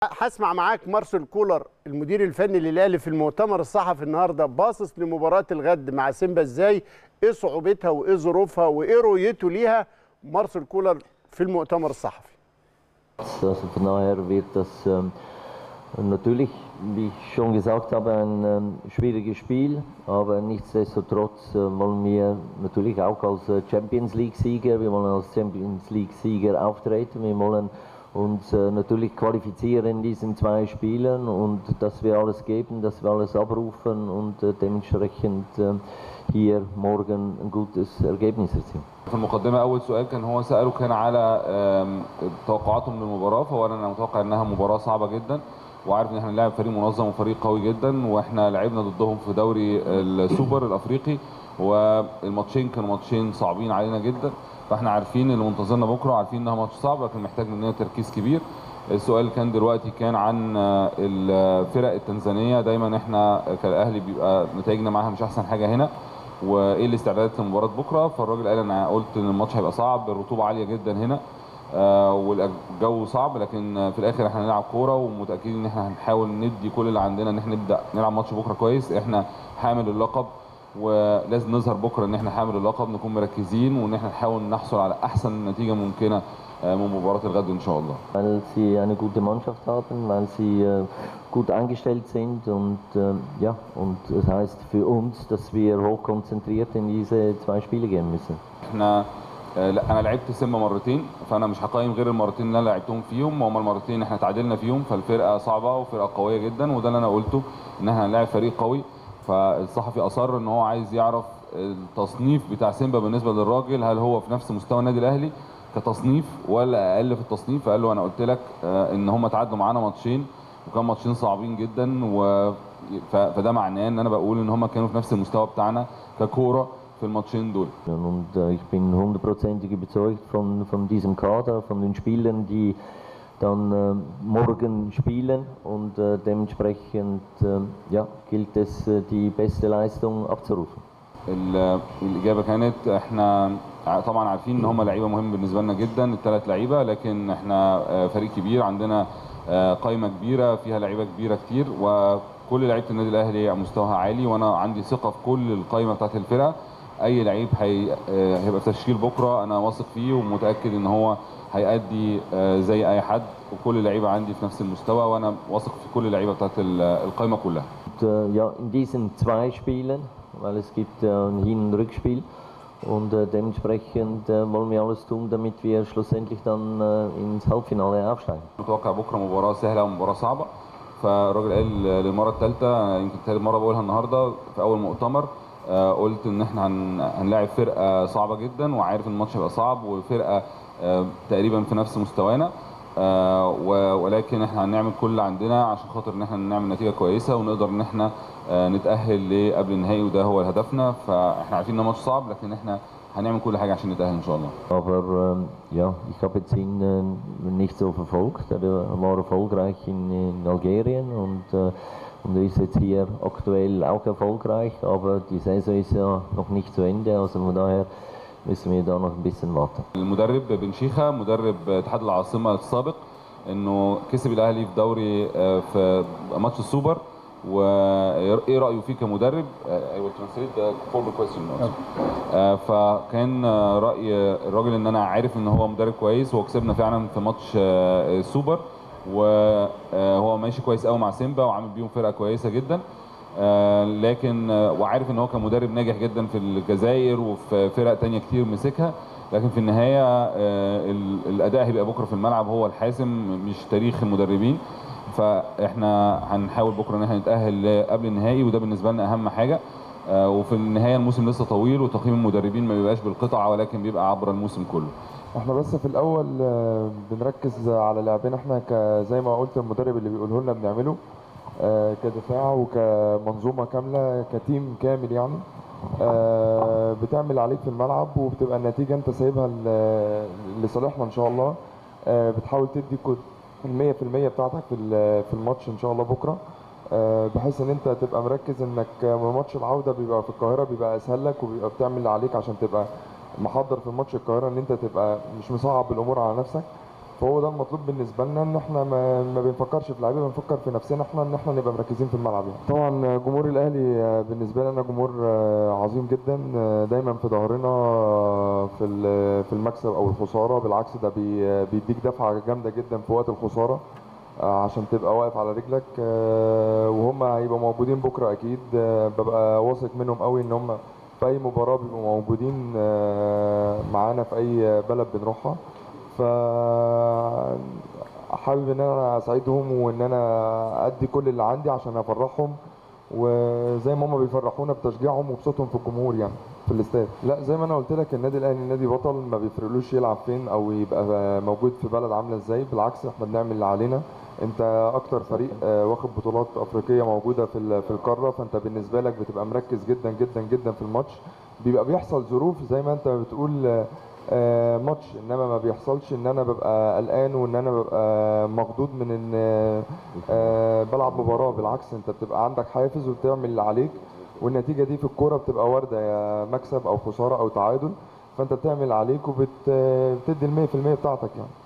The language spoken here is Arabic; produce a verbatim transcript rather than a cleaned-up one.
هسمع معاك مارسيل كولر المدير الفني للاهلي في المؤتمر الصحفي النهارده، باصص لمباراه الغد مع سيمبا ازاي؟ ايه صعوبتها وايه ظروفها وايه رؤيته ليها مارسيل كولر في المؤتمر الصحفي؟ Also von daher wird das ähm, natürlich, wie ich schon gesagt habe, ein ähm, schwieriges Spiel, aber nichtsdestotrotz äh, wollen wir natürlich auch als äh, Champions League-Sieger, wir wollen als Champions League-Sieger auftreten, wir wollen uns äh, natürlich qualifizieren in diesen zwei Spielen und dass wir alles geben, dass wir alles abrufen und äh, dementsprechend äh, hier morgen ein gutes Ergebnis erzielen. في المقدمة أول سؤال كان هو سأله كان على توقعاتهم للمباراة، فأولا أنا متوقع إنها مباراة صعبة جدا، وعارف إن إحنا بنلعب فريق منظم وفريق قوي جدا، وإحنا لعبنا ضدهم في دوري السوبر الأفريقي والماتشين كانوا ماتشين صعبين علينا جدا، فإحنا عارفين اللي منتظرنا بكرة، عارفين إنها ماتش صعب لكن محتاج مننا تركيز كبير. السؤال كان دلوقتي كان عن الفرق التنزانية، دايما إحنا كالأهلي بيبقى نتائجنا معاها مش أحسن حاجة هنا، وايه الاستعدادات لمباراه بكره. فالراجل قال انا قلت ان الماتش هيبقى صعب، الرطوبه عاليه جدا هنا آه والجو صعب، لكن في الاخر احنا هنلعب كوره ومتاكدين ان احنا هنحاول ندي كل اللي عندنا ان احنا نبدا نلعب ماتش بكره كويس. احنا حامل اللقب ولازم نظهر بكره ان احنا حامل اللقب، نكون مركزين وان احنا نحاول نحصل على احسن نتيجه ممكنه من مباراة الغد إن شاء الله. Weil sie eine gute Mannschaft haben, weil sie äh, gut eingestellt sind und äh, ja, und das heißt für uns, dass wir hochkonzentriert in diese zwei Spiele gehen müssen. احنا لا انا لعبت سيمبا مرتين، فانا مش هقيم غير المرتين اللي انا لعبتهم فيهم، وهم المرتين احنا تعادلنا فيهم، فالفرقه صعبه وفرقه قويه جدا، وده اللي انا قلته ان احنا هنلاعب فريق قوي. فالصحفي اصر ان هو عايز يعرف التصنيف بتاع سيمبا بالنسبه للراجل، هل هو في نفس مستوى النادي الاهلي كتصنيف ولا اقل في التصنيف؟ فقال له انا قلت لك ان هم تعادلوا معانا ماتشين وكان ماتشين صعبين جدا، و فده معناه ان انا بقول ان هم كانوا في نفس المستوى بتاعنا ككوره في الماتشين دول. Und äh, ich bin hundertprozentig überzeugt von von diesem Kader, von den Spielern, die dann äh, morgen spielen und äh, dementsprechend äh, ja, gilt es äh, die beste Leistung abzurufen. الاجابه كانت احنا طبعا عارفين ان هم لعيبه مهم بالنسبه لنا جدا الثلاث لعيبه، لكن احنا فريق كبير، عندنا قائمه كبيره فيها لعيبه كبيره كتير، وكل لعيبه النادي الاهلي مستواها عالي، وانا عندي ثقه في كل القائمه بتاعت الفرقه. اي لعيب هي هيبقى في تشكيل بكره انا واثق فيه ومتاكد ان هو هيأدي زي اي حد، وكل اللعيبه عندي في نفس المستوى، وانا واثق في كل اللعيبه بتاعت القائمه كلها. Ja, in diesen zwei Spielen, weil es gibt ein Hin- und Rückspiel. Und äh, dementsprechend äh, wollen wir alles tun, damit wir schlussendlich dann äh, ins Halbfinale aufsteigen. متوقع بكره مباراه سهله ومباراه صعبه، فالراجل قال للمره الثالثه، يمكن ثالث مره بقولها النهارده في اول مؤتمر، آه قلت ان احنا هن... هنلاعب فرقه صعبه جدا، وعارف ان الماتش هيبقى صعب، وفرقه آه تقريبا في نفس مستوانا، آه ولكن احنا هنعمل كل اللي عندنا عشان خاطر ان احنا نعمل نتيجه كويسه ونقدر ان احنا آه نتاهل لقبل النهائي، وده هو هدفنا. فاحنا عارفين ان ماتش صعب لكن احنا هنعمل كل حاجه عشان نتاهل ان شاء الله. Aber ähm, ja, ich habe jetzt ihn äh, nicht so verfolgt. Er war erfolgreich in, in Algerien und äh, und er ist jetzt hier aktuell auch erfolgreich, aber die Saison ist ja noch nicht zu Ende, also von daher müssen wir da noch ein bisschen warten. المدرب بن شيخة مدرب اتحاد العاصمه السابق، انه كسب الاهلي في دوري في ماتش السوبر، وايه رايه فيه كمدرب؟ فكان راي الراجل ان انا عارف ان هو مدرب كويس، وهو كسبنا فعلا في ماتش السوبر، وهو ماشي كويس قوي مع سيمبا وعامل بيهم فرقه كويسه جدا، لكن وعارف ان هو كمدرب ناجح جدا في الجزائر وفي فرق تانية كتير مسكها، لكن في النهايه الاداء هيبقى بكره في الملعب هو الحاسم مش تاريخ المدربين. فاحنا هنحاول بكره ان احنا نتاهل قبل النهائي، وده بالنسبه لنا اهم حاجه، وفي النهايه الموسم لسه طويل، وتقييم المدربين ما بيبقاش بالقطعه ولكن بيبقى عبر الموسم كله. احنا بس في الاول بنركز على لاعبين، احنا زي ما قلت المدرب اللي بيقوله لنا بنعمله كدفاع وكمنظومه كامله كتيم كامل، يعني بتعمل عليك في الملعب وبتبقى النتيجه انت سايبها لصالحنا ان شاء الله. بتحاول تدي المية في المية بتاعتك في في الماتش ان شاء الله بكره، بحيث ان انت تبقى مركز انك ماتش العوده بيبقى في القاهره بيبقى اسهل لك، وبيبقى بتعمل اللي عليك عشان تبقى محضر في ماتش القاهره ان انت تبقى مش مصعب الامور على نفسك. فهو ده المطلوب بالنسبه لنا، ان احنا ما, ما بنفكرش في اللعيبه، بنفكر في نفسنا احنا، ان احنا نبقى مركزين في الملعب يعني. طبعا جمهور الاهلي بالنسبه لنا جمهور عظيم جدا، دايما في ظهرنا في في المكسب او الخساره، بالعكس ده بيديك دفعه جامده جدا في وقت الخساره عشان تبقى واقف على رجلك، وهم هيبقوا موجودين بكره اكيد. ببقى واثق منهم قوي ان هم في اي مباراه بيبقوا موجودين معانا في اي بلد بنروحها. ف حابب ان انا اساعدهم وان انا ادي كل اللي عندي عشان افرحهم، وزي ما هم بيفرحونا بتشجيعهم وبصوتهم في الجمهور يعني في الاستاد. لا زي ما انا قلت لك، النادي الاهلي نادي بطل، ما بيفرقلوش يلعب فين او يبقى موجود في بلد عامله ازاي، بالعكس احنا بنعمل اللي علينا. انت اكتر فريق واخد بطولات افريقيه موجوده في في القاره، فانت بالنسبه لك بتبقى مركز جدا جدا جدا في الماتش. بيبقى بيحصل ظروف زي ما انت بتقول آه ماتش، انما ما بيحصلش ان انا ببقى قلقان وان انا ببقى مخضوض من ان آه بلعب مباراه. بالعكس انت بتبقى عندك حافز وبتعمل اللي عليك، والنتيجه دي في الكوره بتبقى وارده، يا مكسب او خساره او تعادل، فانت بتعمل اللي عليك وبتدي ال مية في المية بتاعتك يعني.